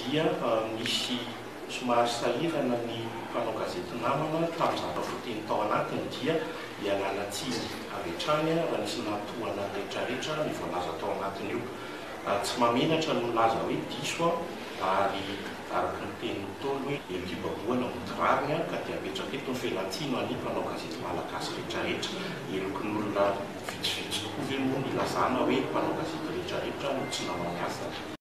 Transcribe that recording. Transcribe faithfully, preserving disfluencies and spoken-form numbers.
dia misy somary sahirana ny mpanao gazety namana tamin'ny zava-foteny tao anatiny dia hialana tsiny avy hatrany raha nisy natohana rehetrarehetra ny voalaza tao anatiny io. Tsy mamenatra no laza hoe diso ary araka ny teny Ntaolo hoe elokibaboana motirariny ka dia apetraka eto ny felantsino any mpanao gazety malagasy rehetrarehetra. Elokin'olona vitsivitsy tokoa ve moa ny lazana hoe mpanao gazety rehetrarehetra no tsy namany asa.